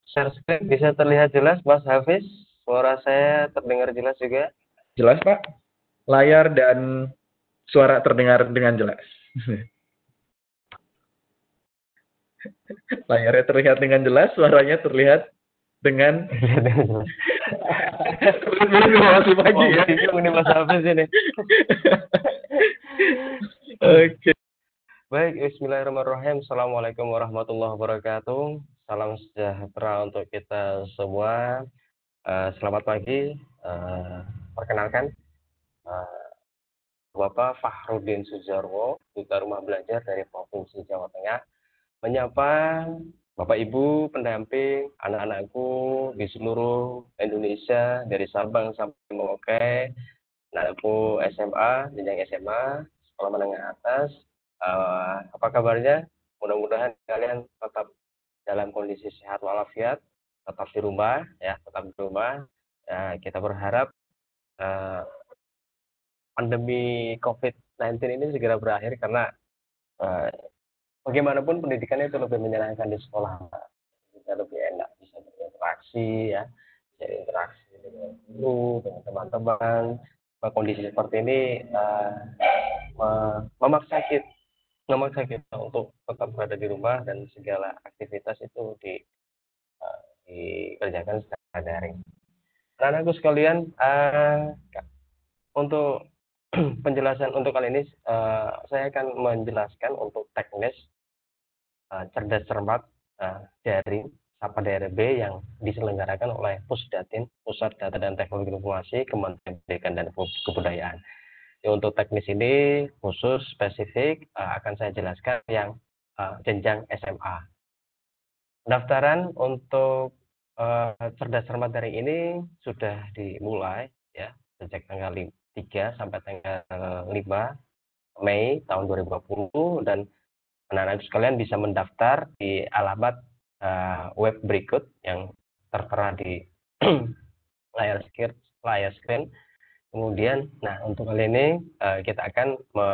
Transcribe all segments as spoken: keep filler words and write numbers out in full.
share screen bisa terlihat jelas, Mas Hafiz? Suara saya terdengar jelas juga? Jelas, Pak. Layar dan suara terdengar dengan jelas. Layarnya terlihat dengan jelas, suaranya terlihat dengan Terlihat dengan jelas. belum masih pagi Oh, ya. bingung nih Mas Hafiz ini. Oke. Baik, bismillahirrahmanirrahim. Assalamualaikum warahmatullahi wabarakatuh. Salam sejahtera untuk kita semua. Eh, selamat pagi. Eh, perkenalkan, eh, Bapak Fahrudin Sujarwo, Duta Rumah Belajar dari Provinsi Jawa Tengah, menyapa Bapak Ibu pendamping anak-anakku di seluruh Indonesia dari Sabang sampai Merauke, anakku S M A, jenjang S M A, sekolah menengah atas. Uh, apa kabarnya? Mudah-mudahan kalian tetap dalam kondisi sehat walafiat, tetap di rumah, ya, tetap di rumah. Uh, kita berharap uh, pandemi covid sembilan belas ini segera berakhir karena uh, bagaimanapun pendidikan itu lebih menyenangkan di sekolah, bisa lebih enak, bisa berinteraksi, ya, bisa interaksi dengan guru, dengan teman-teman. Kondisi seperti ini uh, memaksa kita memaksa kita untuk tetap berada di rumah dan segala aktivitas itu di uh, dikerjakan secara daring. Nah, aku sekalian, uh, untuk penjelasan untuk kali ini, uh, saya akan menjelaskan untuk teknis uh, cerdas cermat uh, dari Sapa Daerah B yang diselenggarakan oleh Pusdatin, Pusat Data dan Teknologi Informasi, Kementerian Pendidikan dan Kebudayaan. Ya, untuk teknis ini khusus spesifik uh, akan saya jelaskan yang uh, jenjang S M A. Pendaftaran untuk uh, cerdas cermat daring ini sudah dimulai, ya, sejak tanggal tiga sampai tanggal lima Mei tahun dua ribu dua puluh, dan anak-anak sekalian bisa mendaftar di alamat uh, web berikut yang tertera di layar screen, layar screen. Kemudian, nah, untuk kali ini uh, kita akan me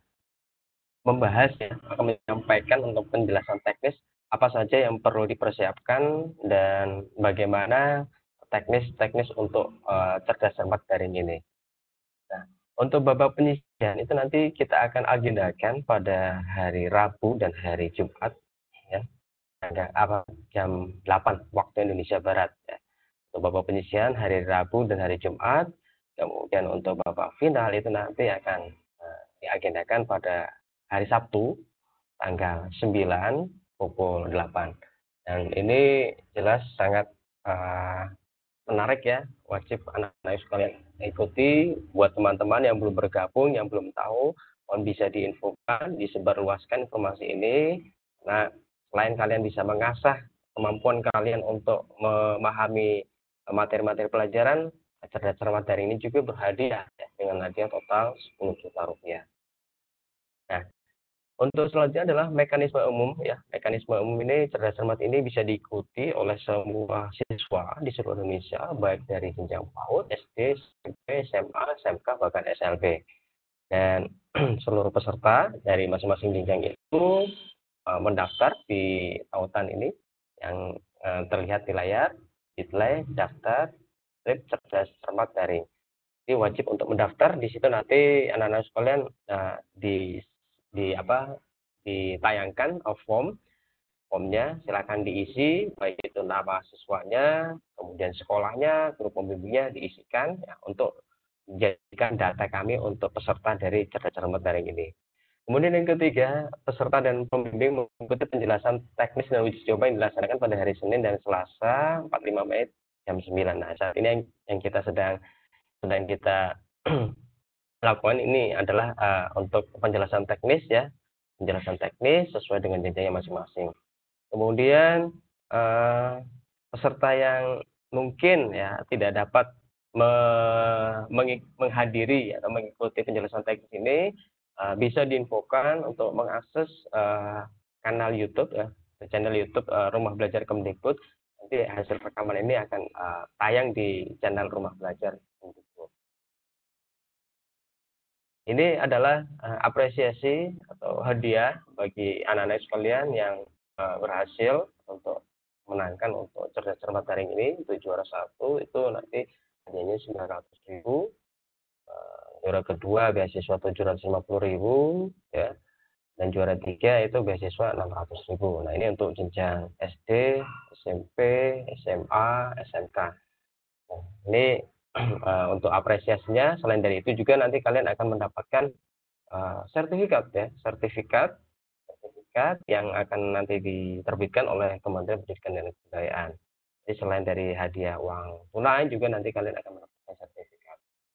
membahas, ya, akan menyampaikan untuk penjelasan teknis apa saja yang perlu dipersiapkan dan bagaimana teknis-teknis untuk uh, cerdas cermat daring ini. Nah, untuk babak penyisian itu nanti kita akan agendakan pada hari Rabu dan hari Jumat, ya, apa, jam delapan waktu Indonesia Barat, ya. Untuk babak penyisian hari Rabu dan hari Jumat, kemudian untuk babak final itu nanti akan uh, diagendakan pada hari Sabtu tanggal sembilan pukul delapan. Dan ini jelas sangat uh, menarik, ya, wajib anak-anak sekalian ikuti. Buat teman-teman yang belum bergabung, yang belum tahu, mohon bisa diinfokan, disebarluaskan informasi ini. Nah, selain kalian bisa mengasah kemampuan kalian untuk memahami materi-materi pelajaran, cerdas cermat daring ini juga berhadiah, ya, dengan hadiah total sepuluh juta rupiah. Nah, untuk selanjutnya adalah mekanisme umum, ya. Mekanisme umum ini, cerdas cermat ini bisa diikuti oleh semua siswa di seluruh Indonesia, baik dari jenjang PAUD, S D, S M P, S M A, S M K, bahkan S L B. Dan seluruh peserta dari masing-masing jenjang itu uh, mendaftar di tautan ini yang uh, terlihat di layar, Ditly, daftar, trip cerdas cermat daring. Jadi wajib untuk mendaftar. Di situ nanti anak-anak sekalian uh, di di apa ditayangkan form formnya, silakan diisi, baik itu nama siswanya, kemudian sekolahnya, grup pembimbingnya diisikan, ya, untuk menjadikan data kami untuk peserta dari cerdas cermat daring ini. Kemudian yang ketiga, peserta dan pembimbing mengikuti penjelasan teknis dan uji coba yang dilaksanakan pada hari Senin dan Selasa empat puluh lima Mei jam sembilan. Nah, saat ini yang, yang kita sedang sedang kita lakukan ini adalah uh, untuk penjelasan teknis, ya, penjelasan teknis sesuai dengan jenjangnya masing-masing. Kemudian uh, peserta yang mungkin, ya, tidak dapat me menghadiri atau mengikuti penjelasan teknis ini uh, bisa diinfokan untuk mengakses uh, kanal YouTube, ya, channel YouTube uh, Rumah Belajar Kemdikbud. Nanti hasil rekaman ini akan uh, tayang di channel Rumah Belajar Kemdikbud. Ini adalah uh, apresiasi atau hadiah bagi anak-anak sekalian yang uh, berhasil untuk menangkan untuk cerdas cermat daring ini, untuk juara satu itu nanti hadiahnya sembilan ratus ribu, uh, juara kedua beasiswa tujuh ratus lima puluh ribu, ya, dan juara tiga itu beasiswa enam ratus ribu. Nah, ini untuk jenjang S D, S M P, S M A, S M K. Nah, ini uh, untuk apresiasinya. Selain dari itu juga nanti kalian akan mendapatkan uh, sertifikat ya, sertifikat sertifikat yang akan nanti diterbitkan oleh Kementerian Pendidikan dan Kebudayaan. Jadi selain dari hadiah uang tunai juga nanti kalian akan mendapatkan sertifikat.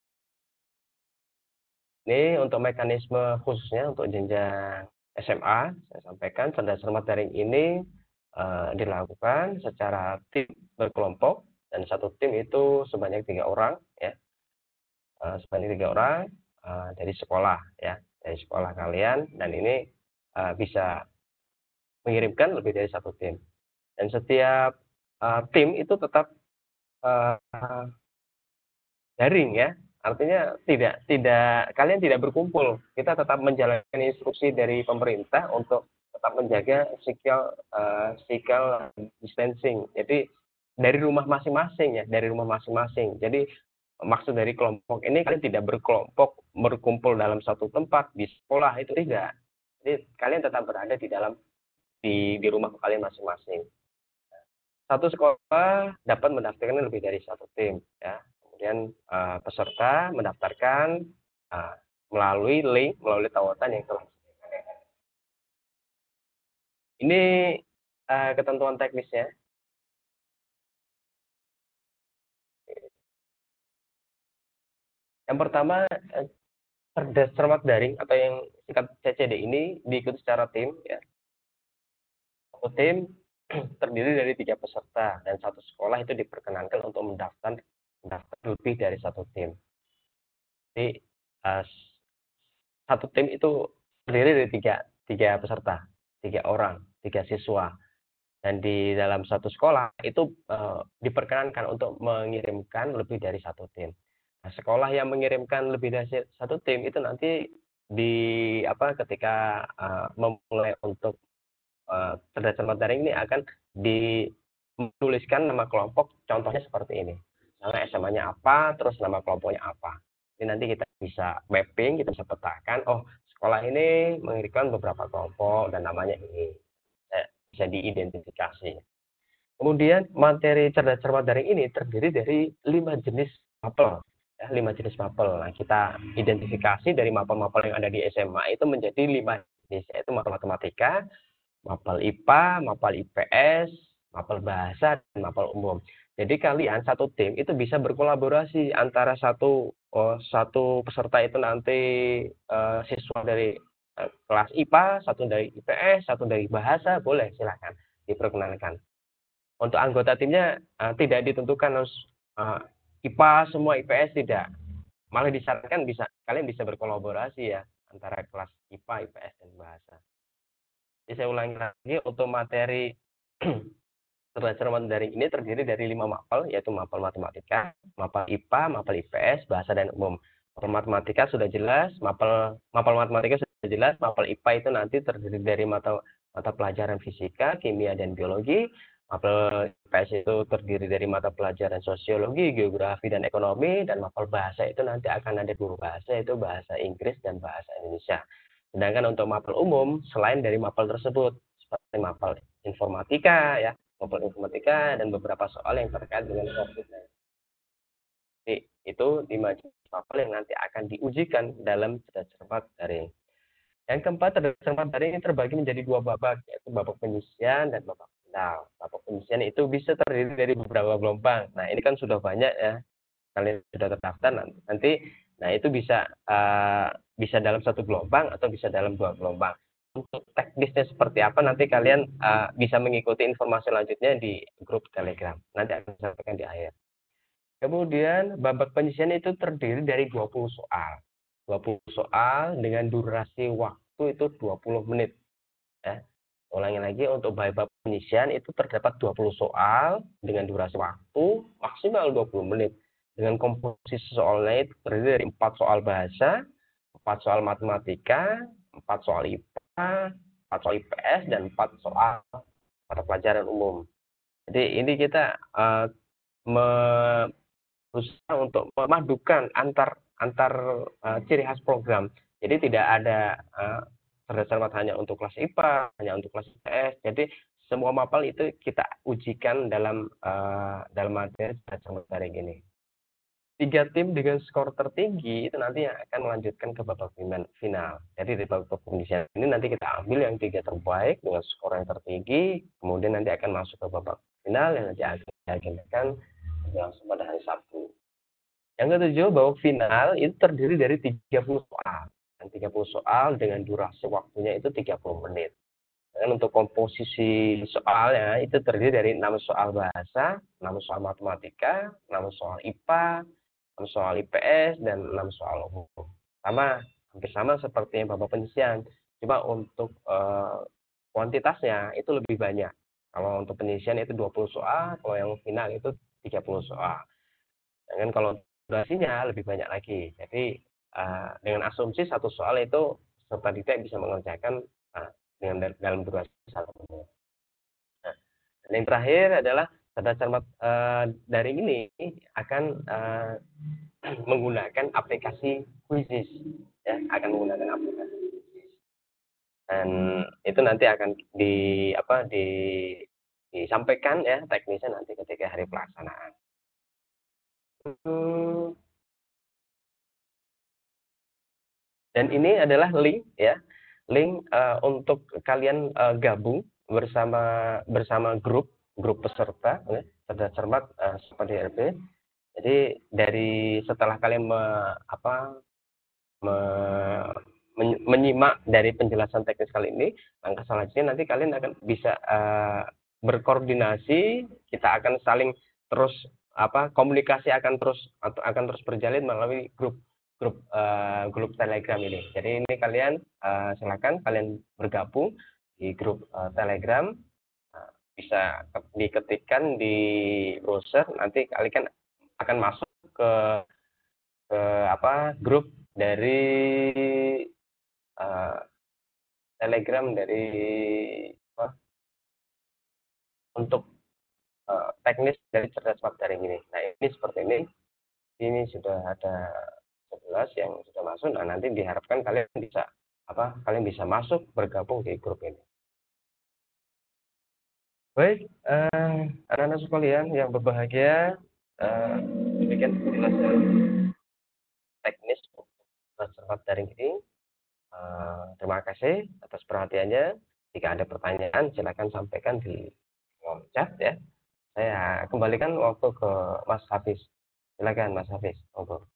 Ini untuk mekanisme khususnya untuk jenjang S M A, saya sampaikan cerdas cermat daring ini uh, dilakukan secara tim berkelompok, dan satu tim itu sebanyak tiga orang ya, uh, sebanyak tiga orang uh, dari sekolah ya, dari sekolah kalian, dan ini uh, bisa mengirimkan lebih dari satu tim, dan setiap uh, tim itu tetap uh, daring ya, artinya tidak tidak kalian tidak berkumpul, kita tetap menjalankan instruksi dari pemerintah untuk tetap menjaga physical uh, physical distancing. Jadi dari rumah masing-masing ya, dari rumah masing-masing. Jadi maksud dari kelompok ini kalian tidak berkelompok berkumpul dalam satu tempat di sekolah, itu tidak. Jadi kalian tetap berada di dalam di di rumah kalian masing-masing. Satu sekolah dapat mendaftarkan lebih dari satu tim ya. Kemudian uh, peserta mendaftarkan uh, melalui link, melalui tautan yang telah disediakan. Ini uh, ketentuan teknisnya. Yang pertama, cerdas cermat daring atau yang singkat C C D ini diikuti secara tim ya. Satu tim terdiri dari tiga peserta, dan satu sekolah itu diperkenankan untuk mendaftar mendaftar lebih dari satu tim. Jadi uh, satu tim itu terdiri dari tiga tiga peserta, tiga orang, tiga siswa, dan di dalam satu sekolah itu uh, diperkenankan untuk mengirimkan lebih dari satu tim. Nah, sekolah yang mengirimkan lebih dari satu tim itu nanti di apa ketika uh, memulai untuk uh, cerdas cermat daring ini akan dituliskan nama kelompok, contohnya seperti ini. Nama S M A-nya apa, terus nama kelompoknya apa. Jadi nanti kita bisa mapping, kita bisa petakan, oh sekolah ini mengirimkan beberapa kelompok dan namanya ini. Eh, bisa diidentifikasi. Kemudian materi cerdas cermat daring ini terdiri dari lima jenis mapel. Ya, lima jenis mapel. Nah, kita identifikasi dari mapel-mapel yang ada di S M A itu menjadi lima jenis, yaitu mapel matematika, mapel I P A, mapel I P S, mapel bahasa, dan mapel umum. Jadi kalian satu tim itu bisa berkolaborasi antara satu oh, satu peserta itu nanti uh, siswa dari uh, kelas I P A, satu dari I P S, satu dari bahasa, boleh silakan diperkenankan. Untuk anggota timnya uh, tidak ditentukan harus uh, I P A semua, I P S tidak. Malah disarankan bisa kalian bisa berkolaborasi ya antara kelas I P A, I P S, dan bahasa. Jadi saya ulangi lagi, untuk materi cerdas cermat daring ini terdiri dari lima mapel, yaitu mapel matematika, mapel I P A, mapel I P S, bahasa, dan umum. Mapel matematika sudah jelas, mapel mapel matematika sudah jelas, mapel I P A itu nanti terdiri dari mata mata pelajaran fisika, kimia, dan biologi. Mapel I P S itu terdiri dari mata pelajaran sosiologi, geografi, dan ekonomi, dan mapel bahasa itu nanti akan ada dua bahasa, yaitu bahasa Inggris dan bahasa Indonesia. Sedangkan untuk mapel umum, selain dari mapel tersebut, seperti mapel informatika, ya, mapel informatika, dan beberapa soal yang terkait dengan COVID sembilan belas. Jadi, itu lima jenis mapel yang nanti akan diujikan dalam cerdas cermat daring. Yang keempat, cerdas cermat daring ini terbagi menjadi dua babak, yaitu babak penyisian dan babak final. Babak penyisian itu bisa terdiri dari beberapa gelombang. Nah, ini kan sudah banyak ya, kalian sudah terdaftar nanti. Nah, itu bisa uh, bisa dalam satu gelombang atau bisa dalam dua gelombang. Untuk teknisnya seperti apa nanti kalian uh, bisa mengikuti informasi lanjutnya di grup Telegram. Nanti akan saya sampaikan di akhir. Kemudian babak penyisian itu terdiri dari dua puluh soal. dua puluh soal dengan durasi waktu itu dua puluh menit. Ya. Ulangi lagi, untuk babak penyisian itu terdapat dua puluh soal dengan durasi waktu maksimal dua puluh menit. Dengan komposisi soalnya itu terdiri dari empat soal bahasa, empat soal matematika, empat soal I P A, empat soal I P S, dan empat soal mata pelajaran umum. Jadi ini kita uh, berusaha untuk memadukan antar antar uh, ciri khas program. Jadi tidak ada uh, cerdas cermat hanya untuk kelas I P A, hanya untuk kelas I P S. Jadi semua mapel itu kita ujikan dalam uh, dalam materi cerdas cermat daring ini. Tiga tim dengan skor tertinggi itu nanti yang akan melanjutkan ke babak final. Jadi di babak penyisian ini nanti kita ambil yang tiga terbaik dengan skor yang tertinggi, kemudian nanti akan masuk ke babak final yang nanti akan diagendakan langsung pada hari Sabtu. Yang ketujuh, babak final itu terdiri dari tiga puluh soal. Dan tiga puluh soal dengan durasi waktunya itu tiga puluh menit. Dan untuk komposisi soalnya itu terdiri dari enam soal bahasa, enam soal matematika, enam soal I P A, enam soal I P S, dan enam soal umum. Sama, hampir sama seperti yang babak penyisian. Cuma untuk uh, kuantitasnya itu lebih banyak. Kalau untuk penyisian itu dua puluh soal, kalau yang final itu tiga puluh soal. Dan kalau durasinya lebih banyak lagi. Jadi uh, dengan asumsi satu soal itu peserta didik bisa mengerjakan uh, dengan dalam durasi satu menit. Nah, dan yang terakhir adalah cerdas cermat uh, daring ini akan uh, menggunakan aplikasi Quizzes, ya, akan menggunakan aplikasi Quizzes. Dan itu nanti akan di apa di disampaikan ya teknisnya nanti ketika hari pelaksanaan. Hmm, dan ini adalah link ya, link uh, untuk kalian uh, gabung bersama bersama grup grup peserta ya, cerdas cermat uh, seperti R P. Jadi dari setelah kalian me, apa me, men, menyimak dari penjelasan teknis kali ini, langkah selanjutnya nanti kalian akan bisa uh, berkoordinasi, kita akan saling terus apa komunikasi akan terus atau akan terus berjalin melalui grup grup uh, grup Telegram ini. Jadi ini kalian uh, silakan kalian bergabung di grup uh, Telegram, uh, bisa diketikkan di browser, nanti kalian akan masuk ke ke apa grup dari uh, Telegram dari apa, untuk uh, teknis dari cerdas cermat daring ini. Nah ini seperti ini, ini sudah ada sebelas yang sudah masuk. Nah nanti diharapkan kalian bisa apa kalian bisa masuk bergabung di grup ini. Baik, uh, anak-anak sekalian yang berbahagia, uh, demikian penjelasan teknis cerdas cermat daring ini. Uh, terima kasih atas perhatiannya. Jika ada pertanyaan, silakan sampaikan di kolom chat ya. Saya kembalikan waktu ke Mas Hafiz. Silakan Mas Hafiz. Monggo.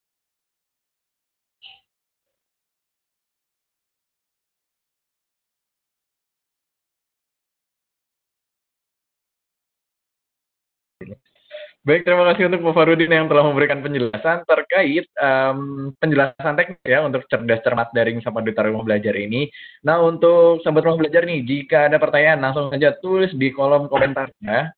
Baik, terima kasih untuk Pak Farudin yang telah memberikan penjelasan terkait um, penjelasan teknis ya untuk cerdas cermat daring sama duta rumah belajar ini. Nah, untuk sahabat rumah belajar nih, jika ada pertanyaan langsung saja tulis di kolom komentar ya.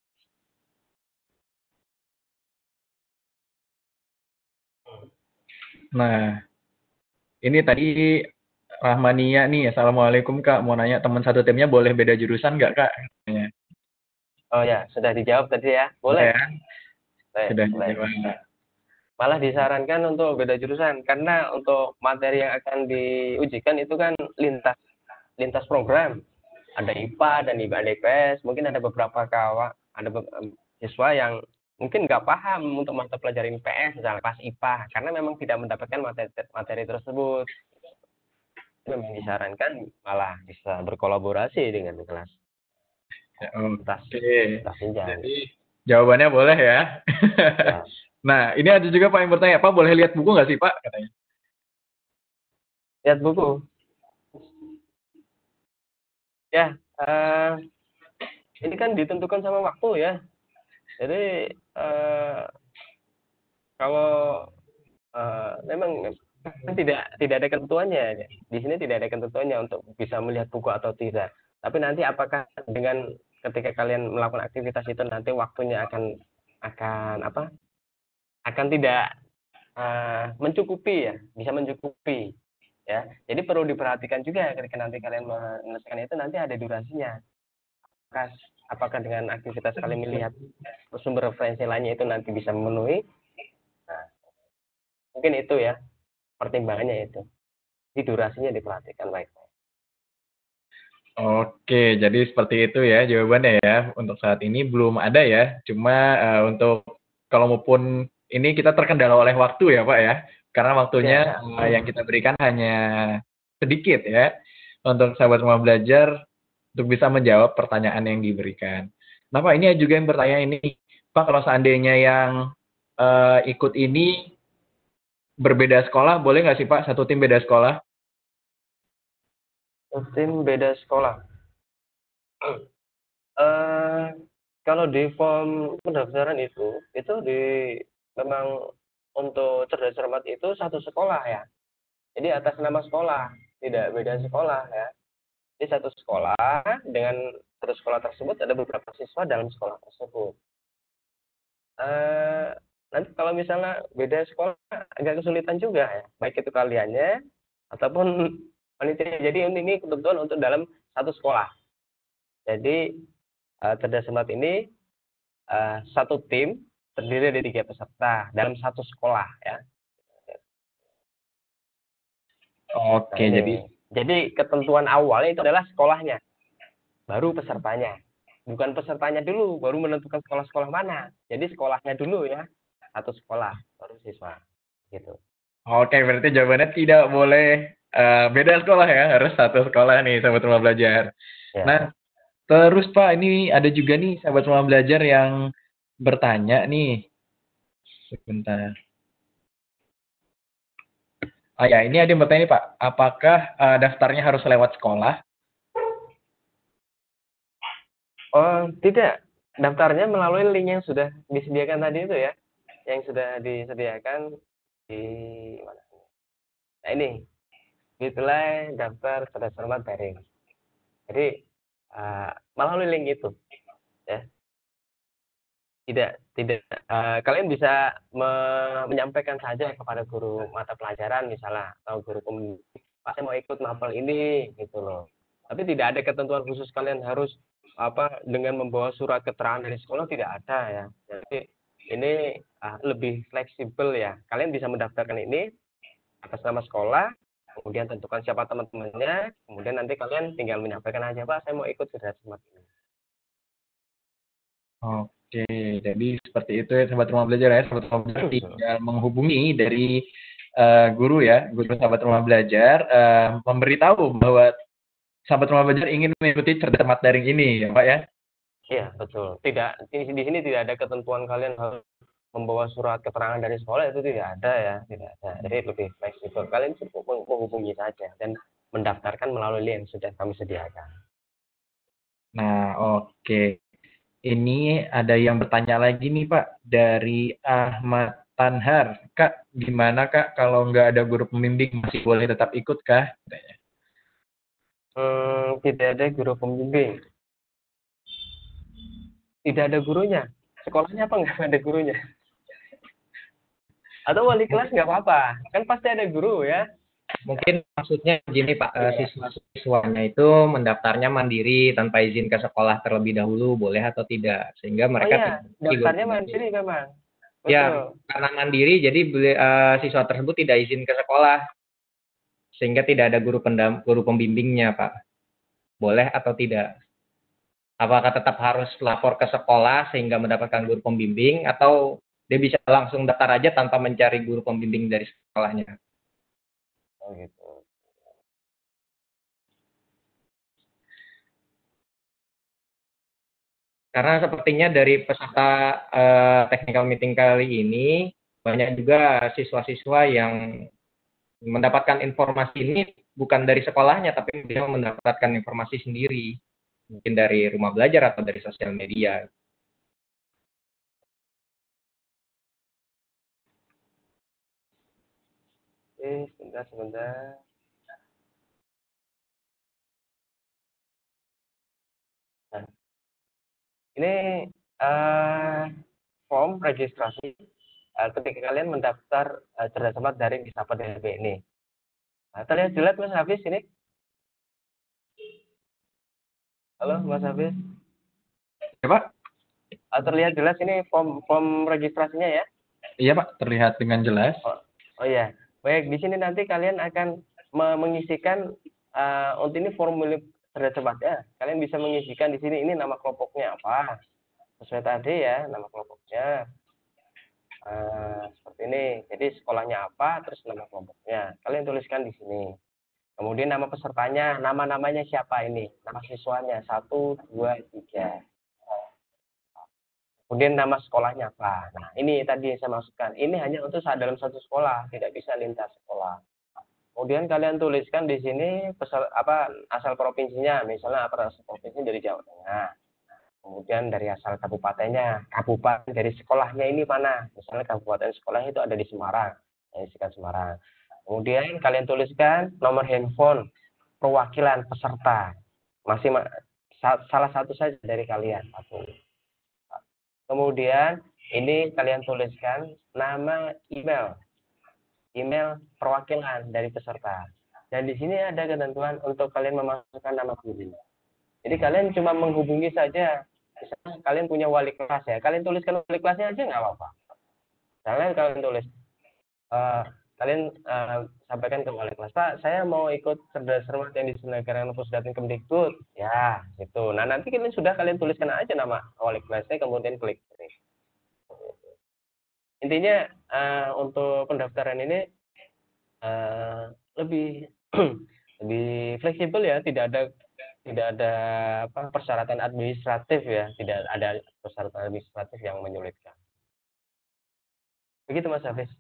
Nah, ini tadi Rahmania nih, Assalamualaikum Kak, mau nanya teman satu timnya boleh beda jurusan nggak Kak? Oh ya, sudah dijawab tadi ya. Boleh. Ya, Boleh, sudah boleh. dijawab. Malah disarankan untuk beda jurusan karena untuk materi yang akan diujikan itu kan lintas lintas program. Ada I P A dan I P S. Mungkin ada beberapa kawan, ada beberapa siswa yang mungkin nggak paham untuk mata pelajaran I P S misalnya pas I P A karena memang tidak mendapatkan materi materi tersebut. Memang disarankan malah bisa berkolaborasi dengan kelas. Ya, Oke. Okay. Jadi jawabannya boleh ya. Ya. Nah, ini ada juga Pak yang bertanya, Pak boleh lihat buku nggak sih Pak? Katanya. Lihat buku. Ya, uh, ini kan ditentukan sama waktu ya. Jadi uh, kalau uh, memang tidak tidak ada ketentuannya. Di sini tidak ada ketentuannya untuk bisa melihat buku atau tidak. Tapi nanti apakah dengan ketika kalian melakukan aktivitas itu nanti waktunya akan akan apa? Akan tidak uh, mencukupi ya, bisa mencukupi ya. Jadi perlu diperhatikan juga ketika nanti kalian menyelesaikan itu nanti ada durasinya. Apakah apakah dengan aktivitas kalian melihat sumber referensi lainnya itu nanti bisa memenuhi. Nah, mungkin itu ya pertimbangannya itu. Di durasinya diperhatikan baik-baik. Oke, jadi seperti itu ya jawabannya ya. Untuk saat ini belum ada ya. Cuma uh, untuk kalau maupun ini kita terkendala oleh waktu ya Pak ya. Karena waktunya Ya. uh, yang kita berikan hanya sedikit ya. Untuk sahabat rumah belajar untuk bisa menjawab pertanyaan yang diberikan. Nah Pak, ini juga yang bertanya ini. Pak, kalau seandainya yang uh, ikut ini berbeda sekolah, boleh nggak sih Pak? Satu tim beda sekolah? Tim beda sekolah. Uh, kalau di form pendaftaran itu, itu di memang untuk cerdas cermat itu satu sekolah ya. Jadi atas nama sekolah, tidak beda sekolah ya. Jadi satu sekolah dengan satu sekolah tersebut ada beberapa siswa dalam sekolah tersebut. Uh, nanti kalau misalnya beda sekolah agak kesulitan juga ya, baik itu kaliannya ataupun panitia. Jadi ini ketentuan untuk dalam satu sekolah. Jadi uh, cerdas cermat ini uh, satu tim terdiri dari tiga peserta dalam satu sekolah ya. Oke, Nah, jadi jadi ketentuan awalnya itu adalah sekolahnya, baru pesertanya. Bukan pesertanya dulu, baru menentukan sekolah-sekolah mana. Jadi sekolahnya dulu ya, satu sekolah, baru siswa. Gitu. Oke, berarti jawabannya tidak boleh uh, beda sekolah ya, harus satu sekolah nih sahabat rumah belajar. Ya. Nah, terus Pak, ini ada juga nih sahabat rumah belajar yang bertanya nih. Sebentar. Ah ya, ini ada yang bertanya nih Pak, apakah uh, daftarnya harus lewat sekolah? Oh, tidak. Daftarnya melalui link yang sudah disediakan tadi itu ya. Yang sudah disediakan di mana? Nah, ini. Itulah daftar cerdas cermat daring. Jadi uh, melalui link itu ya. Tidak tidak uh, kalian bisa me menyampaikan saja kepada guru mata pelajaran misalnya atau guru pembimbing, Pak saya mau ikut mapel ini gitu loh. Tapi tidak ada ketentuan khusus kalian harus apa dengan membawa surat keterangan dari sekolah, tidak ada ya. Jadi ini uh, lebih fleksibel ya. Kalian bisa mendaftarkan ini atas nama sekolah, kemudian tentukan siapa teman-temannya, kemudian nanti kalian tinggal menyampaikan aja, Pak saya mau ikut cerdas cermat ini. Oke, jadi seperti itu ya sahabat rumah belajar ya, sahabat rumah belajar tinggal menghubungi dari uh, guru ya, guru sahabat rumah belajar uh, memberitahu bahwa sahabat rumah belajar ingin mengikuti cerdas cermat daring ini ya Pak ya. Iya betul. Tidak di, di sini tidak ada ketentuan kalian harus membawa surat keterangan dari sekolah, itu tidak ada ya, tidak ada. Jadi lebih fleksibel. Kalian cukup menghubungi saja dan mendaftarkan melalui link yang sudah kami sediakan. Nah oke. Okay. Ini ada yang bertanya lagi nih Pak, dari Ahmad Tanhar. Kak, gimana Kak kalau nggak ada guru pembimbing masih boleh tetap ikut kah? Hmm, tidak ada guru pembimbing. Tidak ada gurunya. Sekolahnya apa nggak ada gurunya? Atau wali kelas nggak apa-apa. Kan pasti ada guru ya. Mungkin maksudnya gini Pak, yeah. Siswa-siswanya itu mendaftarnya mandiri tanpa izin ke sekolah terlebih dahulu, boleh atau tidak? Sehingga mereka oh, iya. Daftarnya mandiri memang. Betul. Ya, karena mandiri jadi uh, siswa tersebut tidak izin ke sekolah. Sehingga tidak ada guru pendam, guru pembimbingnya Pak. Boleh atau tidak? Apakah tetap harus lapor ke sekolah sehingga mendapatkan guru pembimbing, atau dia bisa langsung daftar aja tanpa mencari guru pembimbing dari sekolahnya? Oh gitu. Karena sepertinya dari peserta uh, technical meeting kali ini banyak juga siswa-siswa yang mendapatkan informasi ini bukan dari sekolahnya, tapi dia mendapatkan informasi sendiri, mungkin dari rumah belajar atau dari sosial media. Eh, sebentar, sebentar. Nah, ini uh, form registrasi uh, ketika kalian mendaftar uh, cerdas cermat daring di Sapa D L B ini. Nah, terlihat jelas Mas Hafiz ini? Halo Mas Hafiz? ya Pak? Ah, terlihat jelas ini form form registrasinya ya? Iya Pak, terlihat dengan jelas. Oh, oh ya, baik. Di sini nanti kalian akan me- mengisikan uh, untuk ini formulir cerdas cermat ya. Kalian bisa mengisikan di sini ini nama kelompoknya apa, sesuai tadi ya nama kelompoknya. Uh, seperti ini. Jadi sekolahnya apa, terus nama kelompoknya. Kalian tuliskan di sini. Kemudian nama pesertanya, nama-namanya siapa ini? Nama siswanya satu, dua, tiga. Kemudian nama sekolahnya apa? Nah, ini tadi yang saya maksudkan. Ini hanya untuk saat dalam satu sekolah, tidak bisa lintas sekolah. Kemudian kalian tuliskan di sini pesal, apa asal provinsinya, misalnya apa asal provinsi dari Jawa Tengah. Kemudian dari asal kabupatennya, kabupaten dari sekolahnya ini mana? Misalnya kabupaten sekolahnya itu ada di Semarang, ya, isikan Semarang. Kemudian kalian tuliskan nomor handphone perwakilan peserta, masih salah satu saja dari kalian. Satu. Kemudian ini kalian tuliskan nama email, email perwakilan dari peserta. Dan di sini ada ketentuan untuk kalian memasukkan nama guru. Jadi kalian cuma menghubungi saja. Misalnya kalian punya wali kelas ya, kalian tuliskan wali kelasnya aja nggak apa-apa. Kalian kalian tulis, uh, kalian uh, sampaikan ke wali kelas, Pak, saya mau ikut cerdas cermat yang diselenggarakan Pusdatin Kemdikbud. Ya, gitu. Nah nanti kalian sudah kalian tuliskan aja nama wali kelasnya, kemudian klik. Intinya uh, untuk pendaftaran ini uh, lebih lebih fleksibel ya, tidak ada tidak ada apa persyaratan administratif ya, tidak ada persyaratan administratif yang menyulitkan. Begitu Mas Hafiz.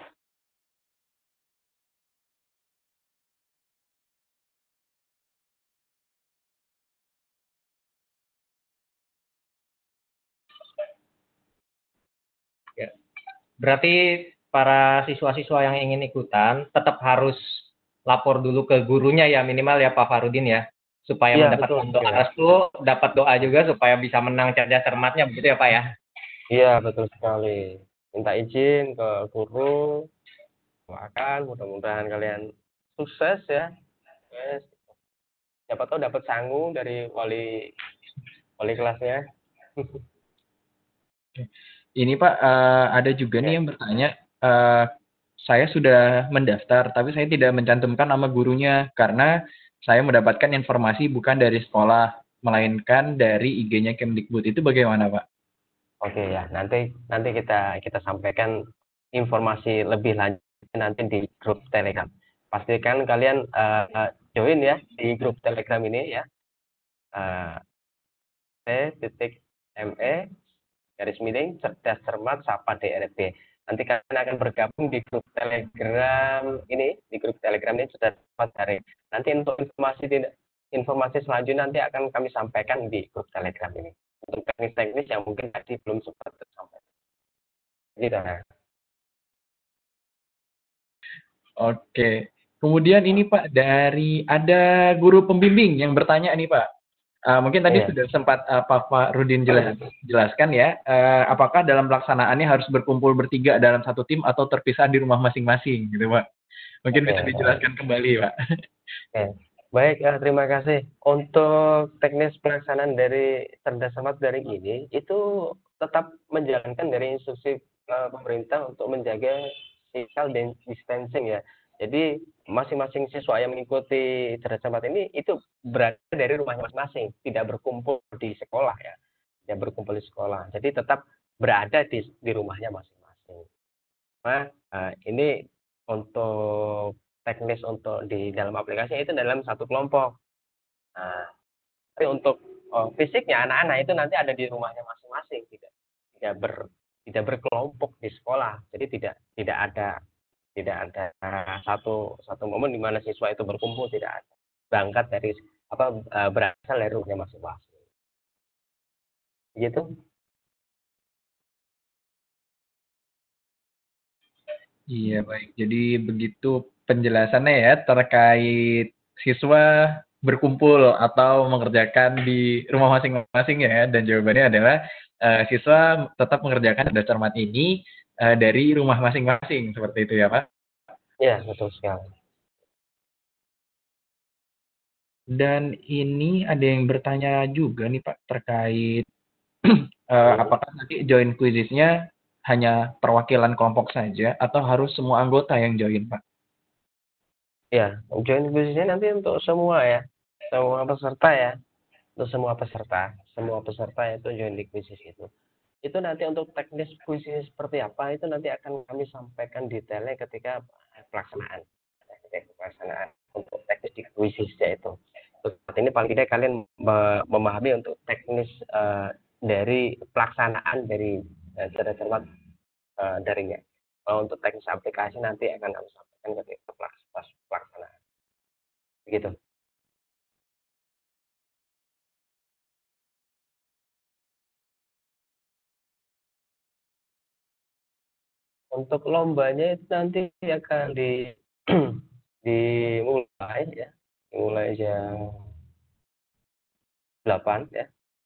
Ya. Berarti para siswa-siswa yang ingin ikutan tetap harus lapor dulu ke gurunya ya minimal ya Pak Farudin ya, supaya ya, mendapatkan doa restu, dapat doa juga supaya bisa menang cerdas cermatnya, begitu ya Pak ya? Iya betul sekali. Minta izin ke guru, doakan mudah-mudahan kalian sukses ya. Yes. Siapa tahu dapat sangu dari wali wali kelasnya. Ini Pak, uh, ada juga ya. nih yang bertanya, uh, saya sudah mendaftar, tapi saya tidak mencantumkan nama gurunya karena saya mendapatkan informasi bukan dari sekolah, melainkan dari I G-nya Kemdikbud. Itu bagaimana Pak? Oke ya, nanti nanti kita kita sampaikan informasi lebih lanjut nanti di grup Telegram. Pastikan kalian uh, join ya di grup Telegram ini ya. Uh, T.me garis miring cerdas cermat sapa D R B. Nanti kalian akan bergabung di grup Telegram ini, di grup Telegram ini cerdas cermat dari. Nanti untuk informasi informasi selanjutnya nanti akan kami sampaikan di grup Telegram ini. Untuk teknis-teknis yang mungkin tadi belum sempat tersampaikan. Gitu ya. Oke. Kemudian ini Pak, dari ada guru pembimbing yang bertanya nih Pak. Uh, mungkin tadi yeah. sudah sempat uh, Pak Farudin jelas, jelaskan ya, uh, apakah dalam pelaksanaannya harus berkumpul bertiga dalam satu tim atau terpisah di rumah masing-masing, gitu Pak? Mungkin okay, bisa dijelaskan baik. kembali Pak. Okay. Baik, uh, terima kasih. Untuk teknis pelaksanaan dari cerdas cermat daring ini, itu tetap menjalankan dari instruksi uh, pemerintah untuk menjaga physical distancing ya. Jadi masing-masing siswa yang mengikuti cerdas cermat ini itu berada dari rumahnya masing-masing, tidak berkumpul di sekolah ya, tidak berkumpul di sekolah. Jadi tetap berada di di rumahnya masing-masing. Nah, uh, ini untuk teknis untuk di dalam aplikasi itu dalam satu kelompok. Nah, tapi untuk oh, fisiknya anak-anak itu nanti ada di rumahnya masing-masing, tidak tidak ber tidak berkelompok di sekolah. Jadi tidak tidak ada tidak ada satu satu momen di mana siswa itu berkumpul, tidak ada. Berangkat dari apa berasal dari rumahnya masing-masing. Gitu. Iya baik. Jadi begitu penjelasannya ya terkait siswa berkumpul atau mengerjakan di rumah masing-masing ya. Dan jawabannya adalah uh, siswa tetap mengerjakan cerdas cermat ini uh, dari rumah masing-masing, seperti itu ya Pak? Iya betul sekali. Dan ini ada yang bertanya juga nih Pak terkait uh, Hmm. apakah nanti join quizisnya hanya perwakilan kelompok saja atau harus semua anggota yang join, Pak? Ya, join quiznya nanti untuk semua ya, semua peserta ya, untuk semua peserta, semua peserta itu join di quizzes itu. Itu nanti untuk teknis quiznya seperti apa itu nanti akan kami sampaikan detailnya ketika pelaksanaan, ketika pelaksanaan untuk teknis di quiznya itu. Saat ini paling tidak kalian memahami untuk teknis uh, dari pelaksanaan dari uh, cerdas cermat uh, daringnya. Kalau untuk teknis aplikasi nanti akan kami sampaikan ketika pelaksanaan. Begitu. Untuk lombanya itu nanti akan di dimulai ya, dimulai jam delapan ya.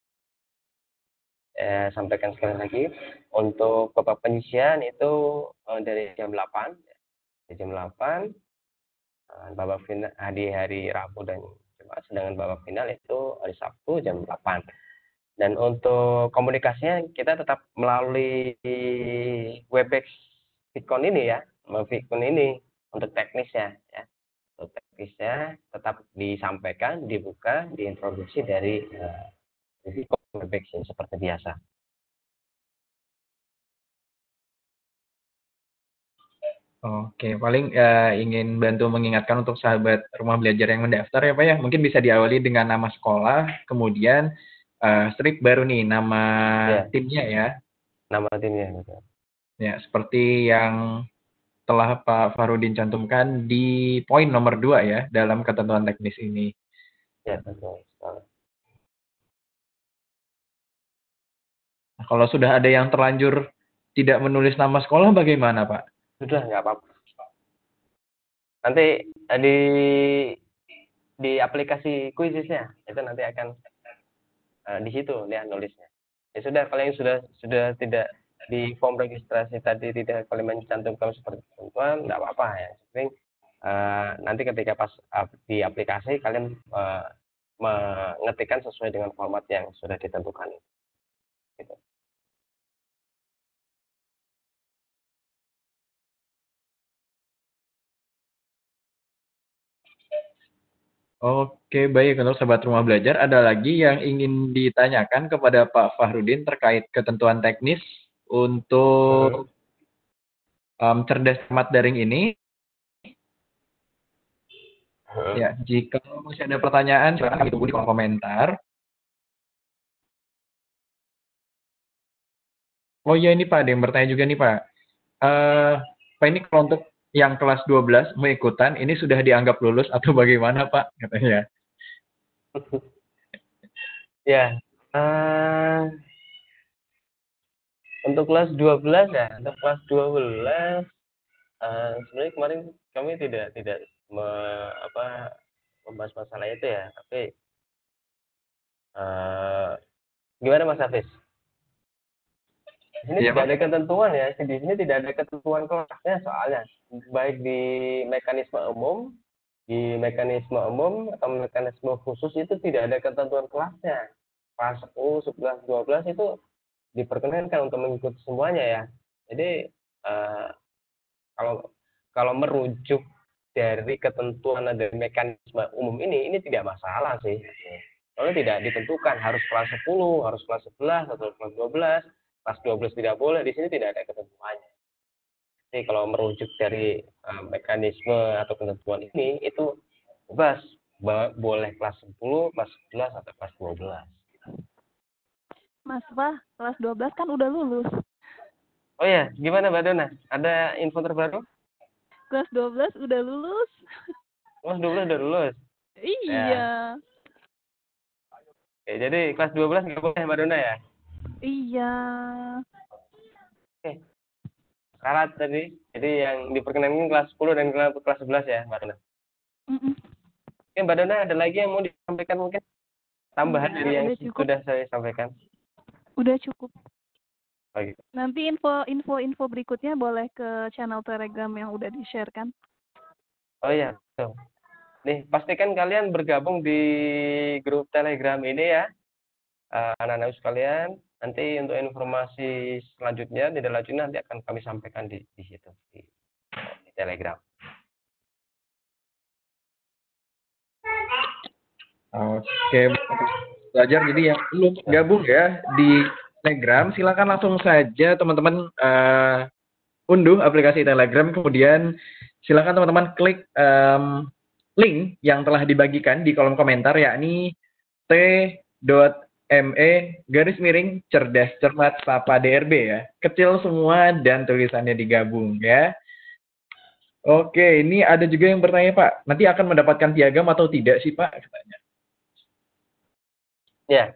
Eh, sampaikan sekali lagi untuk babak penyisian itu eh, dari jam delapan ya. Dari jam delapan eh, babak final di hari Rabu dan Jumat, sedangkan babak final itu hari Sabtu jam delapan. Dan untuk komunikasinya kita tetap melalui Webex Vicon ini ya, Vicon ini untuk teknisnya ya. Untuk teknisnya tetap disampaikan, dibuka, diintroduksi dari uh, Webex ini seperti biasa. Oke, paling uh, ingin bantu mengingatkan untuk sahabat rumah belajar yang mendaftar ya Pak ya, mungkin bisa diawali dengan nama sekolah, kemudian uh, strip baru nih, nama ya. Timnya ya. Nama timnya. Betul. Ya, seperti yang telah Pak Farudin cantumkan di poin nomor dua ya, dalam ketentuan teknis ini. Ya, betul. Nah, kalau sudah ada yang terlanjur tidak menulis nama sekolah bagaimana Pak? Sudah, nggak apa-apa. Nanti di di aplikasi quizisnya itu nanti akan uh, di situ lihat nulisnya. Ya sudah, kalau yang sudah sudah tidak di form registrasi tadi tidak kalian mencantumkan seperti ketentuan, nggak apa-apa ya. Jadi uh, nanti ketika pas uh, di aplikasi kalian uh, mengetikkan sesuai dengan format yang sudah ditentukan. Gitu. Oke, baik. Untuk sahabat rumah belajar, ada lagi yang ingin ditanyakan kepada Pak Fahrudin terkait ketentuan teknis untuk um, cerdas cermat daring ini. Hmm. Ya, jika masih ada pertanyaan, silakan kami tunggu di kolom komentar. Oh iya, ini Pak, ada yang bertanya juga nih Pak. Uh, Pak, ini kalau untuk yang kelas dua belas mau ikutan, ini sudah dianggap lulus atau bagaimana Pak? Katanya. Ya, uh, untuk kelas dua belas ya, untuk kelas dua belas uh, sebenarnya kemarin kami tidak tidak me, apa membahas masalah itu ya, tapi uh, gimana Mas Hafiz? Di sini ya, tidak Pak? Ada ketentuan ya, di sini tidak ada ketentuan kelasnya soalnya, baik di mekanisme umum, di mekanisme umum atau mekanisme khusus itu tidak ada ketentuan kelasnya. Kelas sepuluh, sebelas, dua belas itu diperkenankan untuk mengikuti semuanya ya. Jadi uh, kalau kalau merujuk dari ketentuan dari mekanisme umum ini, ini tidak masalah sih. Soalnya tidak ditentukan harus kelas sepuluh, harus kelas sebelas, atau kelas dua belas. Kelas dua belas tidak boleh, di sini tidak ada ketentuannya. Jadi kalau merujuk dari uh, mekanisme atau ketentuan ini, itu bebas. Boleh kelas sepuluh, kelas sebelas, atau kelas dua belas. Mas Pak, kelas dua belas kan udah lulus. Oh ya, gimana Mbak Dona? Ada info terbaru? Kelas dua belas udah lulus. Kelas dua belas udah lulus? Iya. Ya. Oke, jadi kelas dua belas nggak boleh Mbak Dona ya? Iya. Oke. Syarat tadi, jadi yang diperkenankan kelas sepuluh dan kelas sebelas ya Mbak Dona? Mm -mm. Oke Mbak Dona, ada lagi yang mau disampaikan mungkin? Tambahan dari yang sudah saya sampaikan? Udah cukup. Oh, gitu. Nanti info-info berikutnya boleh ke channel Telegram yang udah di-share kan? Oh iya, betul. Nih, pastikan kalian bergabung di grup Telegram ini ya, uh, anak-anak sekalian. nanti untuk informasi selanjutnya, tidak lanjutnya nanti akan kami sampaikan di, di situ, di, di Telegram. Oke, belajar. Jadi yang belum gabung ya di Telegram, silakan langsung saja teman-teman uh, unduh aplikasi Telegram, kemudian silakan teman-teman klik um, link yang telah dibagikan di kolom komentar, yakni t.me garis miring cerdas cermat Sapa D R B ya. Kecil semua dan tulisannya digabung ya. Oke, ini ada juga yang bertanya, Pak, nanti akan mendapatkan piagam atau tidak sih, Pak? Katanya. Ya.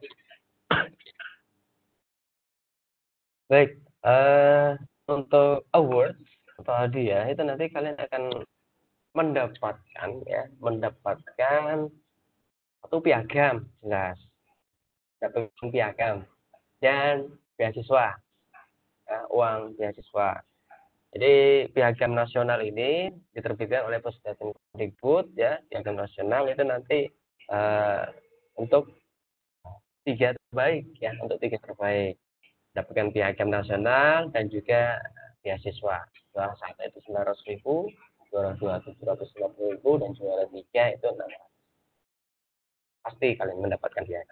Baik, uh, untuk award atau hadiah itu nanti kalian akan mendapatkan ya, mendapatkan satu piagam, jelas. Dapatkan piagam dan beasiswa. Ya, uang beasiswa. Jadi piagam nasional ini diterbitkan oleh Pusdatin Kemdikbud ya, piagam nasional itu nanti uh, untuk tiga terbaik ya, untuk tiga terbaik. Dapatkan piagam nasional dan juga beasiswa. Juara satu itu sembilan ratus ribu, juara dua tujuh ratus lima puluh ribu, dan juara tiga itu enam ratus. Pasti kalian mendapatkan piagam.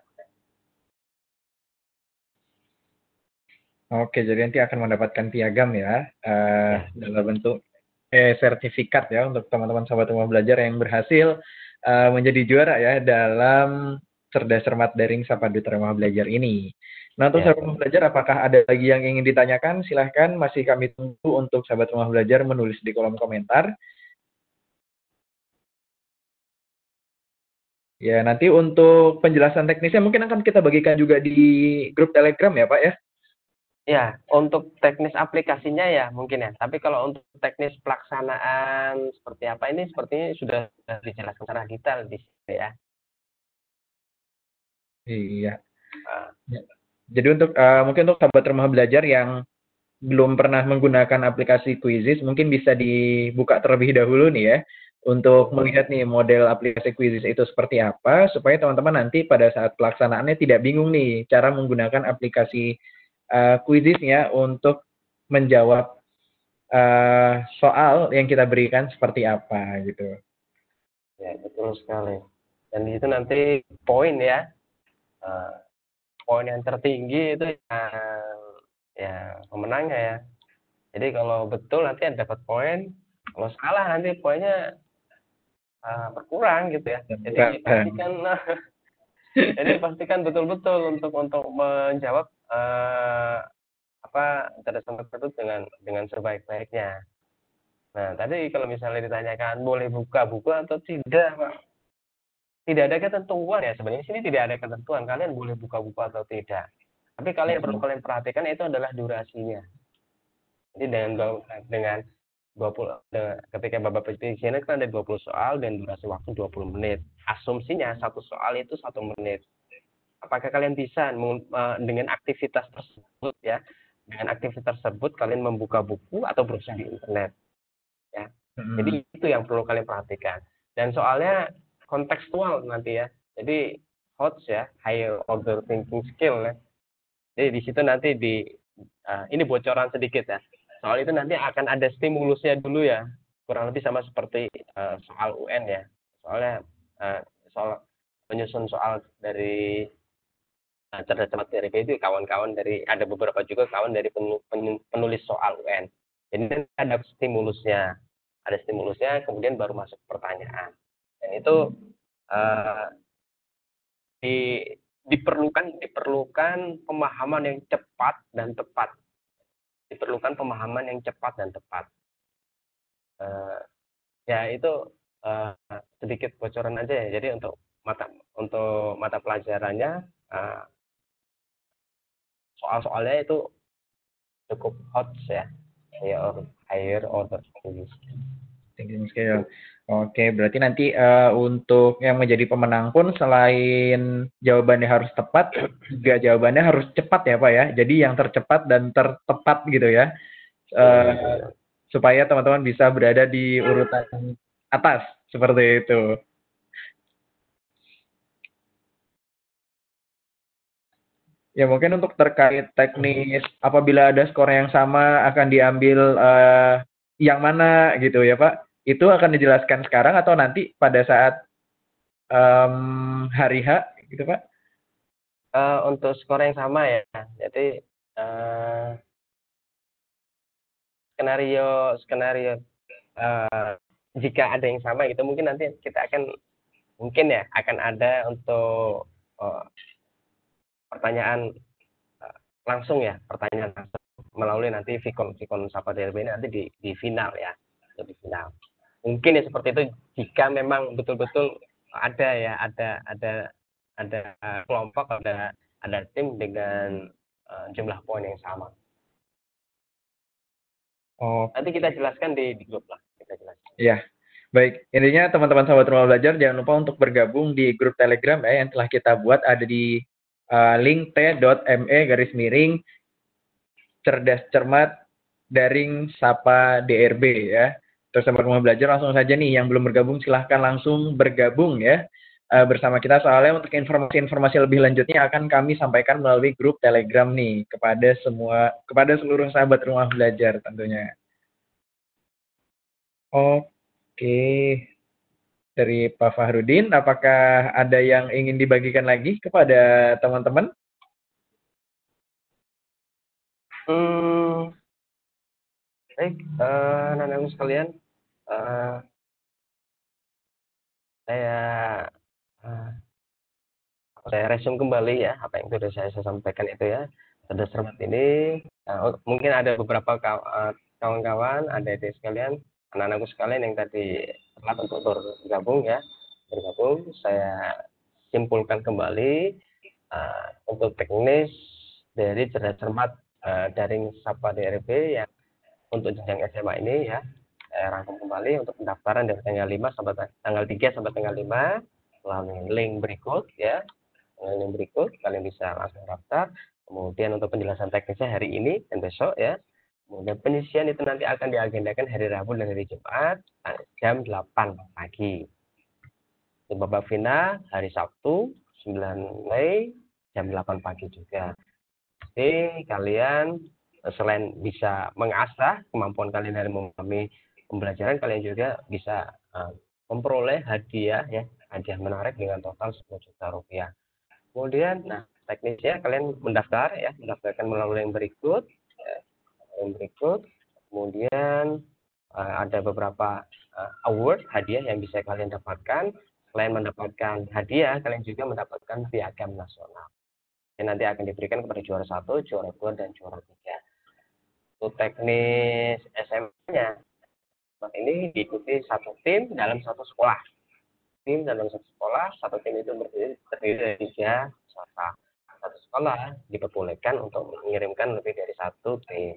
Oke, jadi nanti akan mendapatkan piagam ya, uh, ya. dalam bentuk eh, sertifikat ya untuk teman-teman sahabat rumah belajar yang berhasil uh, menjadi juara ya dalam cerdas cermat daring Sapa Duta Rumah Belajar ini. Nah, untuk ya. sahabat rumah belajar, apakah ada lagi yang ingin ditanyakan? Silahkan, masih kami tunggu untuk sahabat rumah belajar menulis di kolom komentar. Ya, nanti untuk penjelasan teknisnya mungkin akan kita bagikan juga di grup Telegram ya, Pak ya? Ya, untuk teknis aplikasinya ya mungkin ya. Tapi kalau untuk teknis pelaksanaan seperti apa ini sepertinya sudah dijelaskan secara detail di sini ya. Iya. Uh. Jadi untuk uh, mungkin untuk sahabat rumah belajar yang belum pernah menggunakan aplikasi Quizizz, mungkin bisa dibuka terlebih dahulu nih ya, untuk melihat nih model aplikasi Quizizz itu seperti apa, supaya teman-teman nanti pada saat pelaksanaannya tidak bingung nih cara menggunakan aplikasi uh, Quizizz-nya untuk menjawab uh, soal yang kita berikan seperti apa gitu. Ya, betul sekali. Dan di situ nanti poin ya, uh, poin yang tertinggi itu yang ya pemenangnya ya. Jadi kalau betul nanti dapat poin, kalau salah nanti poinnya uh, berkurang gitu ya. Jadi pastikan jadi pastikan betul-betul untuk untuk menjawab uh, apa cerdas cermat tersebut dengan dengan sebaik-baiknya. Nah, tadi kalau misalnya ditanyakan boleh buka buku atau tidak, Pak? Tidak ada ketentuan ya, sebenarnya sini tidak ada ketentuan kalian boleh buka buku atau tidak. Tapi kalian perlu kalian perhatikan itu adalah durasinya. Jadi dengan dengan dua puluh dengan, ketika Bapak presiden kan ada dua puluh soal dan durasi waktu dua puluh menit. Asumsinya satu soal itu satu menit. Apakah kalian bisa dengan aktivitas tersebut ya? Dengan aktivitas tersebut kalian membuka buku atau browsing di internet. Ya. Hmm. Jadi itu yang perlu kalian perhatikan. Dan soalnya kontekstual nanti ya. Jadi H O T S ya, higher order thinking skill ya. Jadi di situ nanti di uh, ini bocoran sedikit ya. Soal itu nanti akan ada stimulusnya dulu ya. Kurang lebih sama seperti uh, soal U N ya. Soalnya uh, soal penyusun soal dari uh, cerdas cermat D R B itu kawan-kawan dari ada beberapa juga kawan dari penulis soal U N. Jadi ada stimulusnya. Ada stimulusnya kemudian baru masuk pertanyaan. Dan itu uh, di, diperlukan diperlukan pemahaman yang cepat dan tepat. Diperlukan pemahaman yang cepat dan tepat. Uh, ya itu uh, sedikit bocoran aja ya. Jadi untuk mata untuk mata pelajarannya uh, soal-soalnya itu cukup hot ya. Higher higher order thinking skill. Oke, berarti nanti uh, untuk yang menjadi pemenang pun selain jawabannya harus tepat, juga jawabannya harus cepat ya Pak ya. Jadi yang tercepat dan tertepat gitu ya, uh, supaya teman-teman bisa berada di urutan atas seperti itu. Ya mungkin untuk terkait teknis apabila ada skor yang sama akan diambil eh, yang mana gitu ya Pak. Itu akan dijelaskan sekarang atau nanti pada saat em, hari H gitu Pak? Eh, untuk skor yang sama ya. Jadi eh, skenario skenario eh, jika ada yang sama gitu mungkin nanti kita akan mungkin ya akan ada untuk eh, pertanyaan eh, langsung ya pertanyaan langsung melalui nanti Vicon Vicon Sapa D R B ini nanti di di final ya di final mungkin ya seperti itu jika memang betul-betul ada ya ada ada ada kelompok ada ada tim dengan uh, jumlah poin yang sama Oh, nanti kita jelaskan di, di grup lah kita jelaskan ya. Baik, intinya teman-teman sahabat rumah belajar jangan lupa untuk bergabung di grup Telegram ya yang telah kita buat ada di uh, link t.me garis miring cerdas cermat daring sapa D R B ya. Terus sahabat rumah belajar langsung saja nih yang belum bergabung silahkan langsung bergabung ya uh, bersama kita soalnya untuk informasi-informasi lebih lanjutnya akan kami sampaikan melalui grup Telegram nih kepada semua kepada seluruh sahabat rumah belajar tentunya. Oke, dari Pak Fahrudin, apakah ada yang ingin dibagikan lagi kepada teman-teman? hmm, baik uh, anak-anak sekalian uh, saya uh, saya resume kembali ya apa yang sudah saya, saya sampaikan itu ya cerdas cermat ini uh, mungkin ada beberapa kawan-kawan ada adik sekalian anak-anakku sekalian yang tadi telat untuk bergabung ya bergabung saya simpulkan kembali uh, untuk teknis dari cerdas cermat uh, daring Sapa D R B yang untuk jenjang S M A ini ya saya rangkum kembali untuk pendaftaran dari tanggal lima sampai tanggal tiga sampai tanggal lima melalui link berikut ya yang berikut kalian bisa langsung daftar kemudian untuk penjelasan teknisnya hari ini dan besok ya kemudian penyisian itu nanti akan diagendakan hari Rabu dan hari Jumat jam delapan pagi di babak final hari Sabtu sembilan Mei jam delapan pagi juga jadi kalian selain bisa mengasah kemampuan kalian dalam memahami pembelajaran kalian juga bisa uh, memperoleh hadiah ya hadiah menarik dengan total sepuluh juta rupiah. Kemudian, nah teknisnya kalian mendaftar ya, mendaftarkan melalui yang berikut, ya, yang berikut. Kemudian uh, ada beberapa uh, award hadiah yang bisa kalian dapatkan. Selain mendapatkan hadiah, kalian juga mendapatkan piagam nasional. Yang nanti akan diberikan kepada juara satu, juara dua, dan juara tiga. Untuk teknis S M A-nya, ini diikuti satu tim dalam satu sekolah. Tim dalam satu sekolah, satu tim itu berdiri terdiri dari tiga peserta. Satu sekolah diperbolehkan untuk mengirimkan lebih dari satu tim.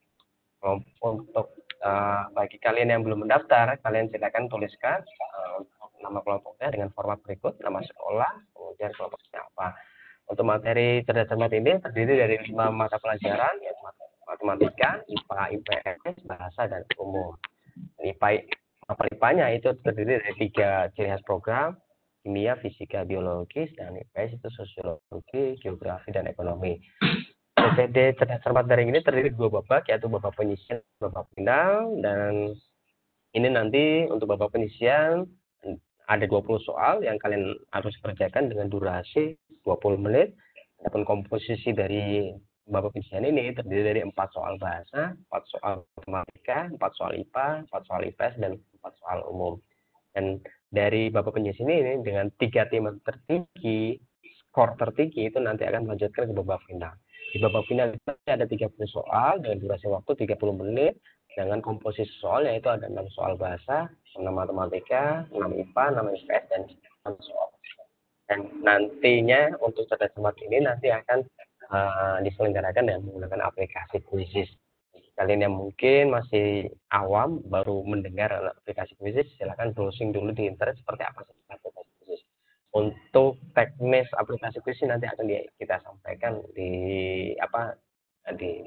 Untuk uh, bagi kalian yang belum mendaftar, kalian silakan tuliskan uh, nama kelompoknya dengan format berikut, nama sekolah, kemudian kelompoknya apa. Untuk materi cerdas cermat ini terdiri dari lima mata pelajaran, yaitu matematika, I P A, I P S, bahasa, dan umum. I P A Apa I P A-nya itu terdiri dari tiga ciri khas program, kimia, fisika, biologis, dan I P S itu sosiologi, geografi, dan ekonomi. P P D cerdas cermat daring ini terdiri dari dua babak, yaitu babak penyisian, babak final, dan ini nanti untuk babak penyisian ada dua puluh soal yang kalian harus kerjakan dengan durasi dua puluh menit. Adapun komposisi dari babak penyisian ini terdiri dari empat soal bahasa, empat soal matematika, empat soal I P A, empat soal I P S, dan empat soal umum. Dan dari babak penyisian ini dengan tiga tim tertinggi, skor tertinggi itu nanti akan melanjutkan ke babak final. Di babak final itu ada tiga puluh soal dengan durasi waktu tiga puluh menit dengan komposisi soal yaitu ada enam soal bahasa, enam matematika, enam I P A, enam I P S, dan enam soal. Dan nantinya untuk cerdas cermat ini nanti akan uh, diselenggarakan dengan menggunakan aplikasi Quizizz. Kalian yang mungkin masih awam baru mendengar aplikasi Quizizz, silakan browsing dulu di internet seperti apa sih aplikasi Quizizz. Untuk teknis aplikasi Quizizz nanti akan di, kita sampaikan di apa di, di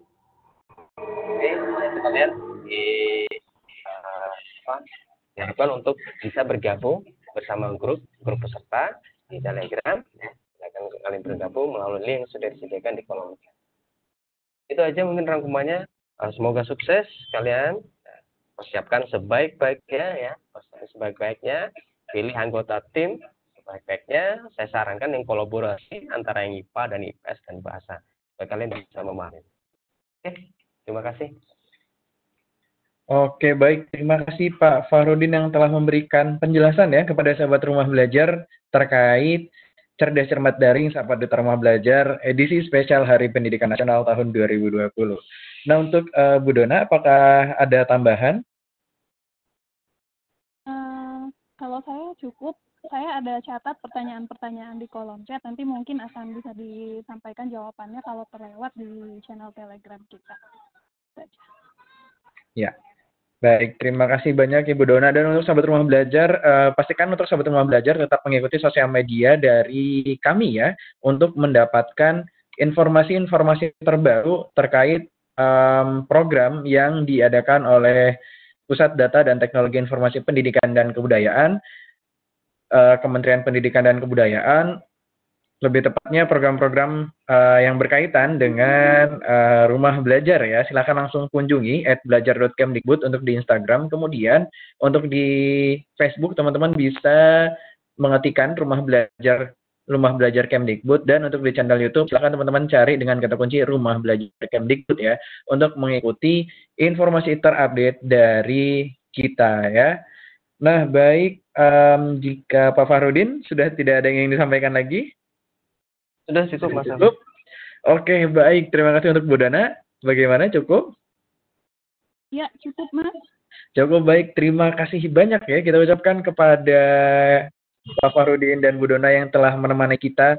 jadi kalian di uh, apa diharapkan untuk bisa bergabung bersama grup grup peserta di Telegram ya. silakan kalian bergabung melalui link yang sudah disediakan di kolom chat. Itu aja mungkin rangkumannya. Uh, semoga sukses kalian. Persiapkan sebaik-baiknya ya, persiapkan sebaik-baiknya. Pilih anggota tim sebaik-baiknya. Saya sarankan yang kolaborasi antara yang I P A dan I P S dan bahasa supaya kalian bisa memahami. Oke, terima kasih. Oke, baik. Terima kasih Pak Farudin yang telah memberikan penjelasan ya kepada sahabat rumah belajar terkait Cerdas Cermat Daring Sapa Duta Rumah Belajar edisi spesial Hari Pendidikan Nasional tahun dua ribu dua puluh. Nah, untuk uh, Bu Dona, apakah ada tambahan? Uh, kalau saya cukup, saya ada catat pertanyaan-pertanyaan di kolom chat. Nanti mungkin akan bisa disampaikan jawabannya kalau terlewat di channel Telegram kita. Ya. Baik, terima kasih banyak Ibu Dona. Dan untuk sahabat rumah belajar, uh, pastikan untuk sahabat rumah belajar tetap mengikuti sosial media dari kami ya, untuk mendapatkan informasi-informasi terbaru terkait um, program yang diadakan oleh Pusat Data dan Teknologi Informasi Pendidikan dan Kebudayaan, uh, Kementerian Pendidikan dan Kebudayaan, lebih tepatnya program-program uh, yang berkaitan dengan uh, rumah belajar ya. Silakan langsung kunjungi at belajar dot kemdikbud untuk di Instagram. Kemudian untuk di Facebook teman-teman bisa mengetikkan rumah belajar rumah belajar Kemdikbud, dan untuk di channel YouTube silakan teman-teman cari dengan kata kunci rumah belajar Kemdikbud ya, untuk mengikuti informasi terupdate dari kita ya. Nah, baik, um, jika Pak Farudin sudah tidak ada yang ingin disampaikan lagi. Sudah cukup, Mas. Cukup. Oke, baik. Terima kasih untuk Bu Dana. Bagaimana, cukup? Ya, cukup, Mas. Cukup, baik. Terima kasih banyak ya kita ucapkan kepada Pak Farudin dan Bu Dona yang telah menemani kita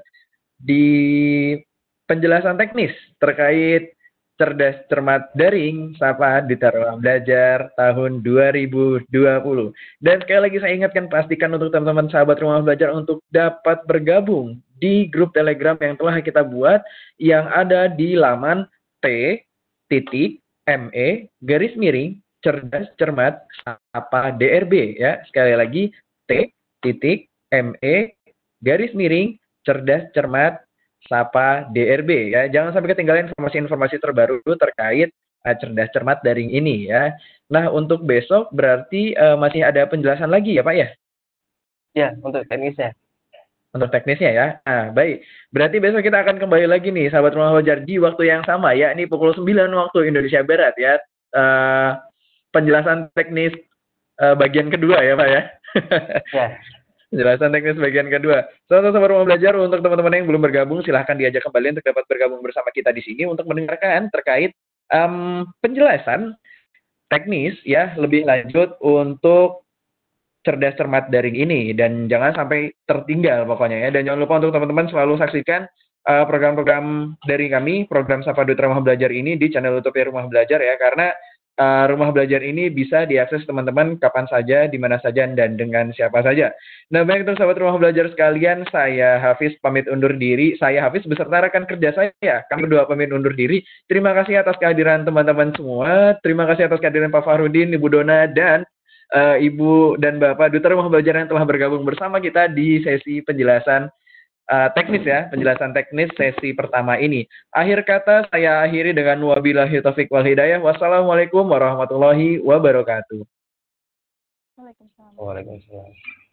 di penjelasan teknis terkait Cerdas Cermat Daring Sapa Duta Rumah Belajar tahun dua ribu dua puluh. Dan sekali lagi saya ingatkan, pastikan untuk teman-teman sahabat rumah belajar untuk dapat bergabung di grup Telegram yang telah kita buat, yang ada di laman t titik me garis miring cerdas cermat sapa D R B ya. Sekali lagi t titik me garis miring cerdas cermat sapa D R B ya. Jangan sampai ketinggalan informasi-informasi terbaru terkait uh, cerdas cermat daring ini ya. Nah, untuk besok berarti uh, masih ada penjelasan lagi ya Pak ya? Ya, untuk teknisnya. Untuk teknisnya ya. Nah, baik. Berarti besok kita akan kembali lagi nih sahabat rumah belajar di waktu yang sama ya. Ini pukul sembilan waktu Indonesia Barat ya. Uh, penjelasan teknis uh, bagian kedua ya Pak ya. Ya. Penjelasan teknis bagian kedua. Sahabat sahabat rumah belajar, untuk teman-teman yang belum bergabung silahkan diajak kembali untuk dapat bergabung bersama kita di sini untuk mendengarkan terkait um, penjelasan teknis ya lebih lanjut untuk Cerdas Cermat Daring ini, dan jangan sampai tertinggal pokoknya ya. Dan jangan lupa untuk teman-teman selalu saksikan uh, program-program dari kami, program Sapa Duta Rumah Belajar ini di channel YouTube Rumah Belajar ya, karena uh, Rumah Belajar ini bisa diakses teman-teman kapan saja, di mana saja, dan dengan siapa saja. Nah, baik untuk sahabat Rumah Belajar sekalian, saya Hafiz pamit undur diri. Saya Hafiz beserta rekan kerja saya, kami berdua pamit undur diri. Terima kasih atas kehadiran teman-teman semua. Terima kasih atas kehadiran Pak Farudin, Ibu Dona, dan Uh, Ibu dan Bapak Duta Rumah Belajar yang telah bergabung bersama kita di sesi penjelasan uh, teknis ya, penjelasan teknis sesi pertama ini. Akhir kata saya akhiri dengan wabillahi taufik wal hidayah. Wassalamualaikum warahmatullahi wabarakatuh. Waalaikumsalam. Waalaikumsalam.